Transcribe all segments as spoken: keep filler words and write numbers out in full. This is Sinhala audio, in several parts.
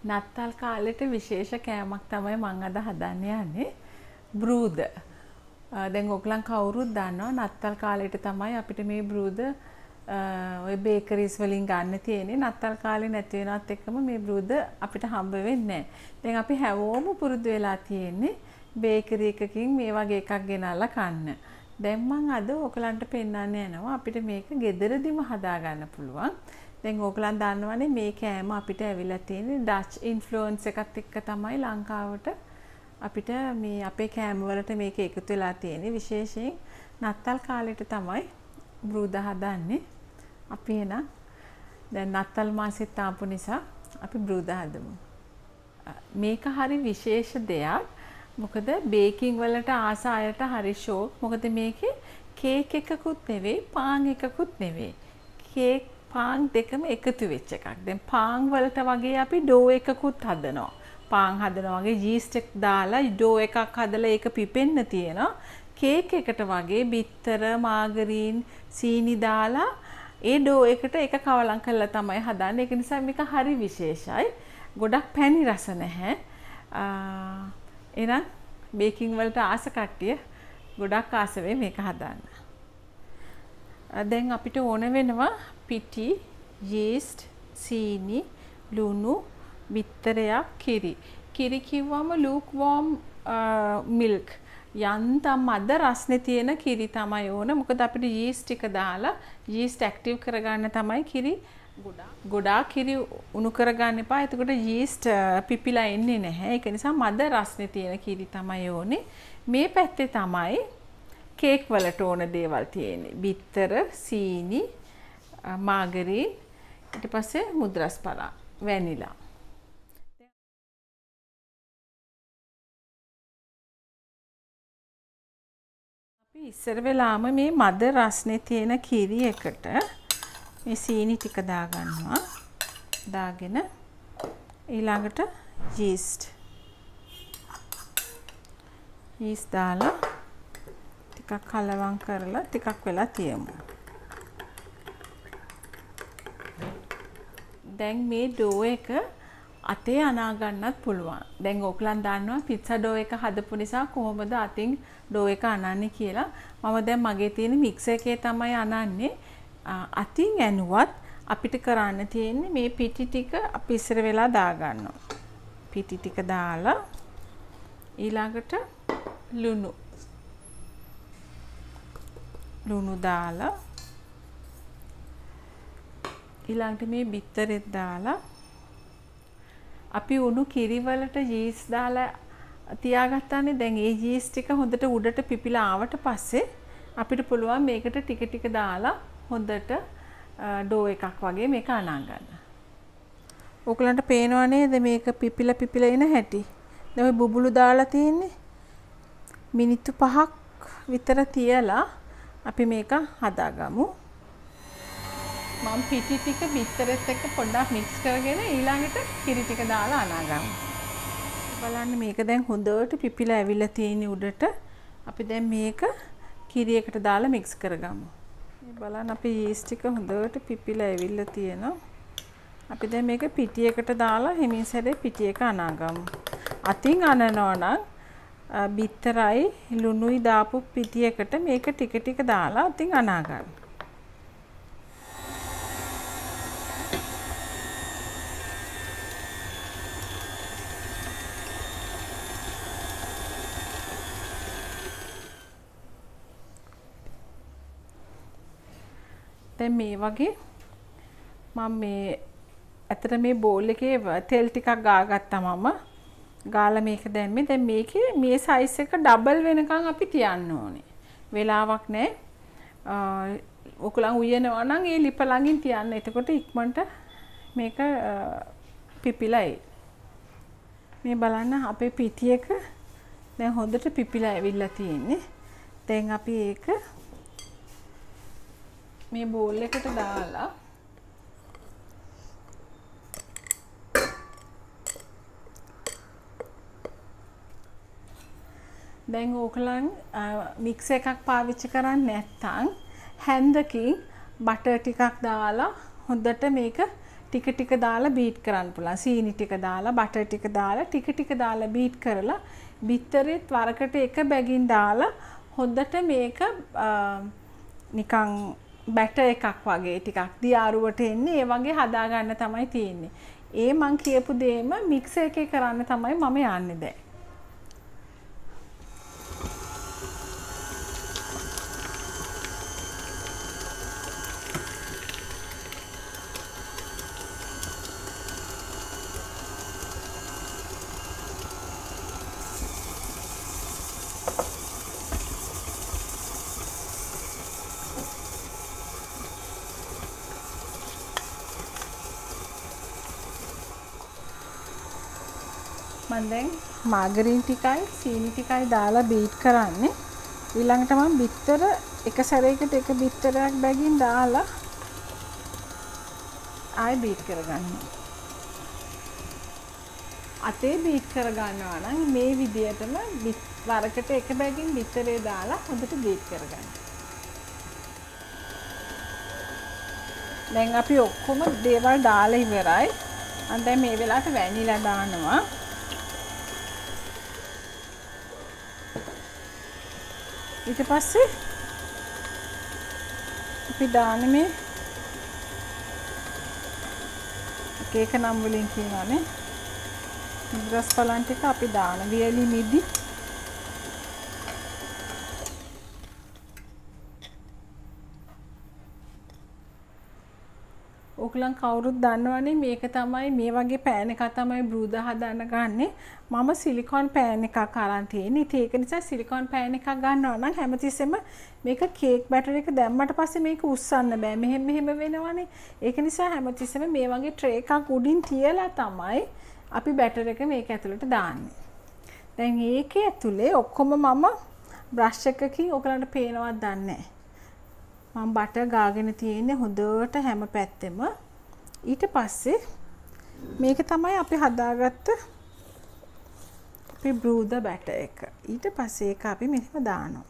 නත්තල් කාලෙට විශේෂ කෑමක් තමයි මම අද හදන්න යන්නේ. බ්‍රූද. දැන් ඔයගලන් කවුරුත් දන්නවා නත්තල් කාලෙට තමයි අපිට මේ බ්‍රූද ඔය බේකරිස් වලින් ගන්න තියෙන්නේ. නත්තල් කාලේ නැති වෙනවත් එක්කම මේ බ්‍රූද අපිට හම්බ වෙන්නේ නැහැ. දැන් අපි හැමෝම පුරුදු වෙලා තියෙන්නේ බේකරි එකකින් මේ වගේ එකක් ගෙනල්ලා කන්න. දැන් මම අද ඔයගලන්ට පෙන්නන්න යනවා අපිට මේක ගෙදරදිම හදා ගන්න පුළුවන්. දැන් ඕගලන් දන්නවනේ මේ කෑම අපිට ඇවිල්ලා තියෙන්නේ ඩච් ඉන්ෆ්ලුවන්ස් එකත් එක්ක තමයි ලංකාවට අපිට මේ අපේ කෑම වලට මේක එකතු වෙලා තියෙන්නේ. විශේෂයෙන් නත්තල් කාලෙට තමයි බ්‍රූද හදන්නේ. අපි එන දැන් නත්තල් මාසෙත් ආපු නිසා අපි බ්‍රූද හදමු. මේක හරි විශේෂ දෙයක්. මොකද බේකින් වලට ආස අයට හරි ෂෝක්. මොකද මේකේ කේක් එකකුත් නෙවෙයි පාන් එකකුත් නෙවෙයි. කේක් පාන් දෙකම එකතු වෙච්ච එකක්. දැන් පාන් වලට වගේ අපි ඩෝ එකකුත් හදනවා. පාන් හදනවා වගේ යීස්ට් එක දාලා ඩෝ එකක් හදලා ඒක පිපෙන්න තියෙනවා. කේක් එකට වගේ බිත්තර, මාගරීන්, සීනි දාලා ඒ ඩෝ එකට ඒක කවලම් කරලා තමයි හදන්නේ. ඒක නිසා මේක හරි විශේෂයි. ගොඩක් පැණි රස නැහැ. එහෙනම් බේකින් වලට ආස කට්ටිය ගොඩක් ආස වෙයි මේක හදන්න. දැන් අපිට ඕන වෙනවා පිටි, යීස්ට්, සීනි, ලුණු, බිත්තරයක්, කිරි. කිරි කිව්වම lukewarm milk. යන්තම් අද රස්නේ තියෙන කිරි තමයි ඕන. මොකද අපිට යීස්ට් ටික දාලා යීස්ට් ඇක්ටිව් කරගන්න තමයි කිරි ගොඩාක් ගොඩාක් කිරි උණු කරගන්න එපා. එතකොට යීස්ට් පිපිලා එන්නේ නැහැ. ඒක නිසා මද රස්නේ තියෙන කිරි තමයි ඕනේ. මේ පැත්තේ තමයි කේක් වලට ඕන දේවල් තියෙන්නේ. බිත්තර, සීනි, මාගරීන්, ඊට පස්සේ මුද්‍රස්පලා, වැනිලා. අපි ඉස්සර වෙලාම මේ මද රස්නේ තියෙන කිරි එකට මේ සීනි ටික දාගන්නවා. දාගෙන ඊළඟට යීස්ට්. යීස්ට් දාලා ටිකක් කලවම් කරලා ටිකක් වෙලා තියමු. දැන් මේ ඩෝ එක අතේ අනා ගන්නත් පුළුවන්. දැන් ඕගලන් දන්නවා පිට්සා ඩෝ එක හදපු නිසා කොහොමද අතින් ඩෝ එක අනන්නේ කියලා. මම දැන් මගේ තියෙන මික්සර් එකේ තමයි අනන්නේ. අතින් ඇනුවත් අපිට කරන්න තියෙන්නේ මේ පිටි ටික අපි ඉස්සර වෙලා දාගන්නවා. පිටි ටික දාලා ඊළඟට ලුණු ලුණු දාලා ඊළඟට මේ බිත්තරෙත් දාලා අපි උණු කිරි වලට යීස්ට් දාලා තියාගත්තානේ. දැන් ඒ යීස්ට් ටික හොඳට උඩට පිපිලා ආවට පස්සේ අපිට පුළුවන් මේකට ටික ටික දාලා හොඳට ඩෝ එකක් වගේ මේක අනා ගන්න. ඔයගලන්ට පේනව නේද මේක පිපිලා පිපිලා එන හැටි? දැන් ඔය බුබුලු දාලා තියෙන්නේ. මිනිත්තු පහක් විතර තියලා අපි මේක හදාගමු. මම පිටි ටික බිත්තරෙත් එක්ක පොඩ්ඩක් මික්ස් කරගෙන ඊළඟට කිරි ටික දාලා අනාගමු. බලන්න මේක දැන් හොඳට පිපිලා ඇවිල්ලා තියෙන උඩට. අපි දැන් මේක කිරි එකට දාලා මික්ස් කරගමු. මේ බලන්න අපි යීස්ට් ටික හොඳට පිපිලා ඇවිල්ලා තියෙනවා. අපි දැන් මේක පිටි එකට දාලා හිමින් සැරේ පිටි එක අනාගමු. අතින් අනනවා නම් බිත්තරයි ලුණුයි දාපු පිටි එකට මේක ටික ටික දාලා අතින් අනා ගන්න. දැන් මේ වගේ මම මේ ඇත්තට මේ බෝල් එකේ තෙල් ටිකක් ගාගත්තා මම. ගාලා මේක දැම්මේ. දැන් මේකේ මේ සයිස් එක ඩබල් වෙනකන් අපි තියන්න ඕනේ. වෙලාවක් නැහැ. ඔකලන් උයනවා නම් ඒ ලිප ළඟින් තියන්න. එතකොට ඉක්මනට මේක පිපිලා එයි. මේ බලන්න අපේ පිටි එක දැන් හොඳට පිපිලා ඇවිල්ලා තියෙන්නේ. දැන් අපි ඒක මේ බෝල් එකට දාලා දැන් ඕකලන් මික්ස් එකක් පාවිච්චි කරන්නේ නැත්නම් හැන්දකින් බටර් ටිකක් දාලා හොඳට මේක ටික ටික දාලා බීට් කරන්න පුළුවන්. සීනි ටික දාලා බටර් ටික දාලා ටික ටික දාලා බීට් කරලා බිත්තරෙත් වරකට එක බැගින් දාලා හොඳට මේක නිකන් බැටර් එකක් වගේ ටිකක් දියාරුවට එන්නේ ඒ වගේ හදා ගන්න තමයි තියෙන්නේ. ඒ මං කියපු දේම මික්සර් එකේ කරන්න තමයි මම යන්නේ දැන්. මම දැන් මාගරීන් ටිකයි සීනි ටිකයි දාලා බීට් කරන්නේ. ඊළඟට මම බිත්තර එක සැරයකට එක බිත්තරයක් බැගින් දාලා ආයෙ බීට් කරගන්නවා. අතේ බීට් කරගන්නවා නම් මේ විදියටම වරකට එක බැගින් බිත්තරේ දාලා හොඳට බීට් කරගන්න. දැන් අපි ඔක්කොම දේවල් දාලා ඉවරයි. මම දැන් මේ වෙලාවට වැනිලා දානවා. ඊට පස්සේ අපි දාන්නේ මේ එක එක නම් වලින් කියනවානේ මිද්‍රස් පලන් ටික අපි දාන වියලි මිදි ඔයගලන් කවුරුත් දන්නවනේ මේක තමයි මේ වගේ පෑන් එකක් තමයි බ්‍රූදා හදන්න ගන්නෙ. මම සිලිකොන් පෑන් එකක් අරන් තියෙන්නේ. ඉතින් ඒක නිසා සිලිකොන් පෑන් එකක් ගන්නවා නම් හැමතිස්සෙම මේක කේක් බැටර් එක දැම්මට පස්සේ මේක උස්සන්න බෑ. මෙහෙම මෙහෙම වෙනවනේ. ඒක නිසා හැමතිස්සෙම මේ වගේ ට්‍රේ එකක් උඩින් තියලා තමයි අපි බැටර් එක මේක ඇතුළට දාන්නේ. දැන් ඒකේ ඇතුලේ ඔක්කොම මම බ්‍රෂ් එකකින් ඔයගලන්ට පේනවද දන්නේ නැහැ. මම බටර් ගාගෙන තියෙන්නේ හොඳට හැම පැත්තෙම. ඊට පස්සේ මේක තමයි අපි හදාගත්ත අපේ බ්‍රූදා බැටර් එක. ඊට පස්සේ ඒක අපි මෙහෙම දානවා.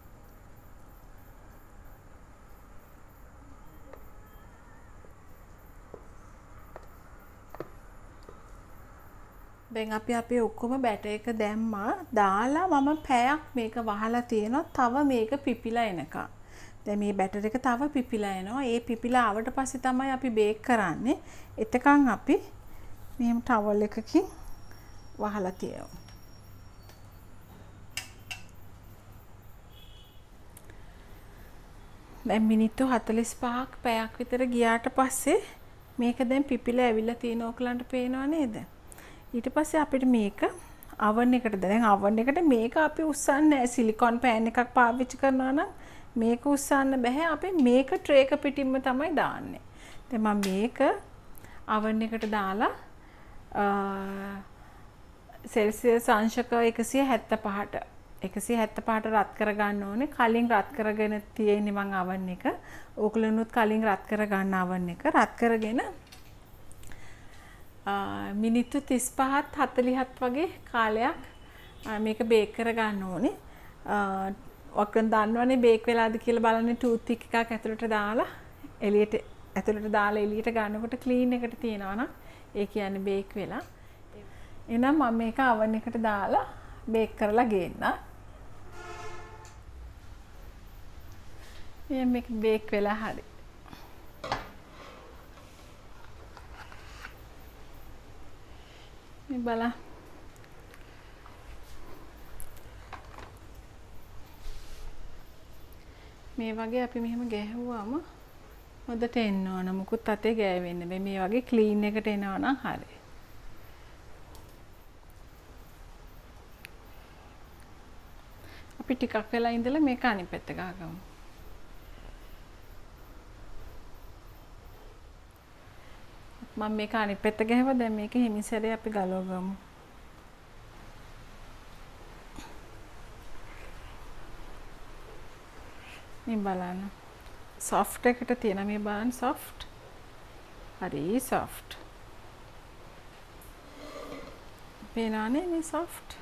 දැන් අපි අපේ ඔක්කොම බැටර් එක දැම්මා. දාලා මම පැයක් මේක වහලා තියෙනවා. තව මේක පිපිලා එනකම්. දැන් මේ බැටර් එක තව පිපිලා එනවා. ඒ පිපිලා ආවට පස්සේ තමයි අපි බේක් කරන්නේ. එතකන් අපි මෙහෙම ටවල් එකකින් වහලා තියමු. දැන් මිනිත්තු හතළිස් පහක් පැයක් විතර ගියාට පස්සේ මේක දැන් පිපිලා ඇවිල්ලා තියෙන ඕකලන්ට පේනව නේද? ඊට පස්සේ අපිට මේක oven එකට දැන් oven එකට මේක අපි උස්සන්නේ නැහැ. සිලිකොන් පෑන් එකක් පාවිච්චි කරනවා නම් මේක උස්සන්න බෑ. අපි මේක ට්‍රේ එක පිටින්ම තමයි දාන්නේ. දැන් මම මේක oven එකට දාලා සෙල්සියස් අංශක එකසිය හැත්තෑ පහට රත් කරගන්න ඕනේ. කලින් රත් කරගෙන තියෙන්නේ මම oven එක. ඕකලනුත් කලින් රත් කරගන්න oven එක. රත් කරගෙන මිනිත්තු තිස් පහත් හතළිහත් වගේ කාලයක් මේක බේක් කරගන්න ඕනේ. ඔක්කොම දන්නවනේ බේක් වෙලාද කියලා බලන්නේ ටූත් පික් එකක් ඇතුළට දාලා එළියට ඇතුළට දාලා එළියට ගන්නකොට ක්ලීන් එකට තියනවා නම් ඒ කියන්නේ බේක් වෙලා. එහෙනම් මම මේක oven එකට දාලා බේක් කරලා ගේන්න. මේ මේක බේක් වෙලා හරි. මේ බලන්න. මේ වගේ අපි මෙහෙම ගැහුවාම හොඳට එන්න ඕන. මුකුත් අතේ ගෑවෙන්නේ නැහැ. මේ වගේ ක්ලීන් එකට එනවා නම් හරියි. අපි ටිකක් වෙලා ඉඳලා මේක අනිත් පැත්ත ගහගමු. මම මේක අනිත් පැත්ත ගහුවා. දැන් මේක හිමිසරේ අපි ගලවගමු. මේ බලන්න soft එකට තියෙන මේ බලන්න soft හරි soft පේනවනේ මේ soft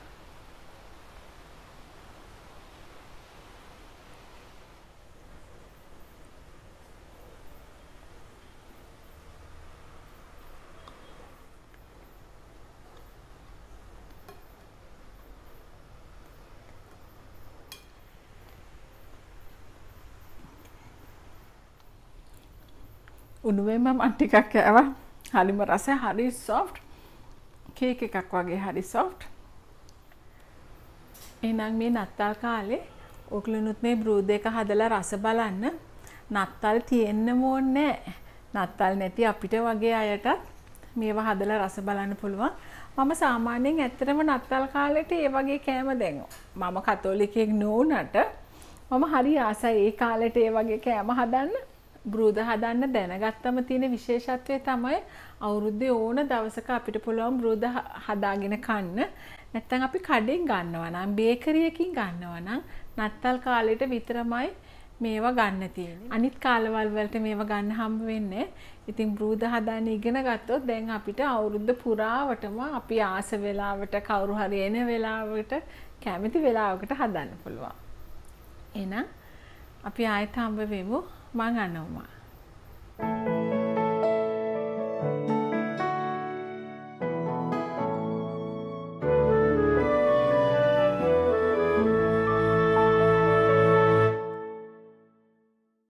උණුවෙන්ම මම ටිකක් කෑවා. හරිම රසයි, හරි soft. කේක් එකක් වගේ හරි soft. එහෙනම් මේ නත්තල් කාලේ ඔයගොල්ලොනුත් මේ බ්‍රූ දෙක හදලා රස බලන්න. නත්තල් තියෙන්න ඕනේ නැහැ. නත්තල් නැති අපිට වගේ අයට මේවා හදලා රස බලන්න පුළුවන්. මම සාමාන්‍යයෙන් ඇත්තටම නත්තල් කාලෙට ඒ වගේ කෑම දැන් මම කතෝලිකයෙක් නොවුනට මම හරි ආසයි ඒ කාලෙට ඒ වගේ කෑම හදන්න. බ්‍රූද හදන්න දැනගත්තම තියෙන විශේෂත්වය තමයි අවුරුද්දේ ඕන දවසක අපිට පුළුවන් බ්‍රූද හදාගෙන කන්න. නැත්තම් අපි කඩෙන් ගන්නවා නම් බේකරි එකකින් ගන්නවා නම් නත්තල් කාලෙට විතරමයි මේවා ගන්න තියෙන්නේ. අනිත් කාලවල වලට මේවා ගන්න හම්බ වෙන්නේ. ඉතින් බ්‍රූද හදාන්න ඉගෙන ගත්තොත් දැන් අපිට අවුරුද්ද පුරාවටම අපි ආස වෙලාවට කවුරු හරි එන වෙලාවට කැමති වෙලාවකට හදන්න පුළුවන්. එහෙනම් අපි ආයෙත් හම්බ වෙමු. මං අනෝමා